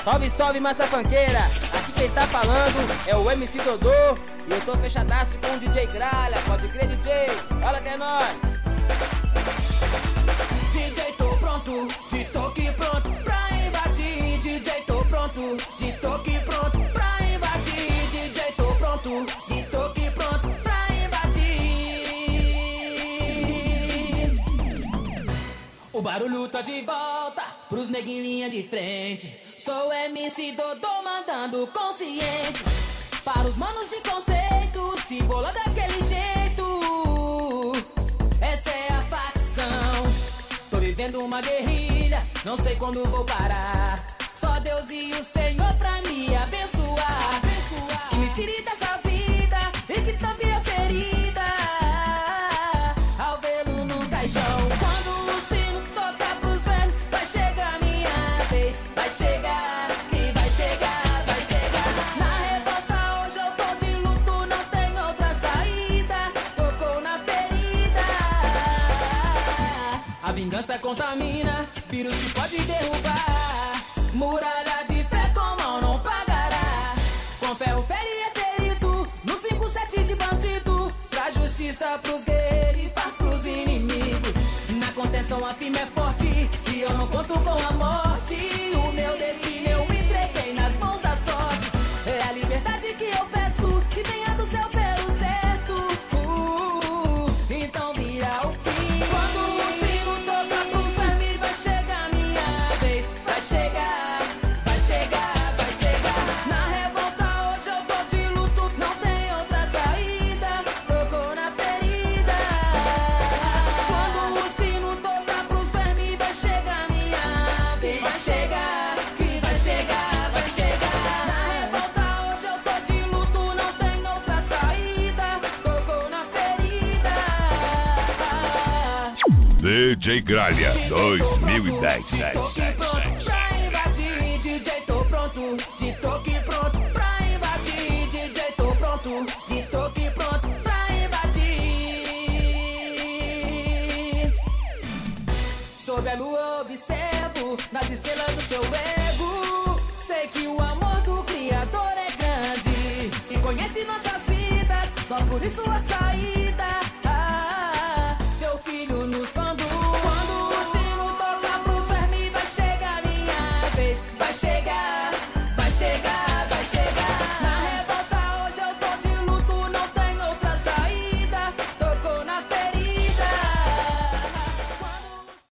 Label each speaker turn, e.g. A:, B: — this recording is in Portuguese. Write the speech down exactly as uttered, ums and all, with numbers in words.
A: Salve, salve, massa funkeira. Aqui quem tá falando é o M C Dodô. E eu tô fechadaço com o D J Gralha. Pode crer, D J, fala que é nóis.
B: D J tô pronto, de toque pronto pra invadir. D J tô pronto, de toque pronto pra invadir. D J tô pronto, de toque pronto pra invadir. O barulho tá de volta pros neguinhos em linha de frente. Sou M C Dodô mandando consciente para os manos de conceito, se bola daquele jeito. Essa é a facção. Tô vivendo uma guerrilha, não sei quando vou parar. Só Deus e o Senhor pra me abençoar, abençoar. E me tire dessa vida e que tampe a ferida ao vê-lo no caixão. Quando o sino tocar pros velhos, vai chegar minha vez. Vai chegar, que vai chegar, vai chegar. Na revolta hoje eu tô de luto, não tem outra saída. Tocou na ferida. A vingança contamina, vírus que pode derrubar. Muralha de fé com mão não pagará. Com ferro fere é ferido, no cinco sete de bandido. Pra justiça pros guerreiros e paz pros inimigos. Na contenção a firma é forte e eu não conto com a morte. O meu destino eu entreguei nas mãos da sorte. É a liberdade que eu peço, que venha do céu pelo certo. uh, Então vira o fim. Quando o sino tocar pros vermes, vai chegar minha vez. Vai chegar, vai chegar, vai chegar. Na revolta hoje eu tô de luto, não tem outra saída. Tocou na ferida. Quando o sino tocar pros vermes, vai chegar minha vez. Vai chegar, que vai chegar, vai chegar. Na revolta hoje eu tô de luto, não tem outra saída. Tocou na ferida.
C: D J Gralha dois mil e dez.
B: Toque pronto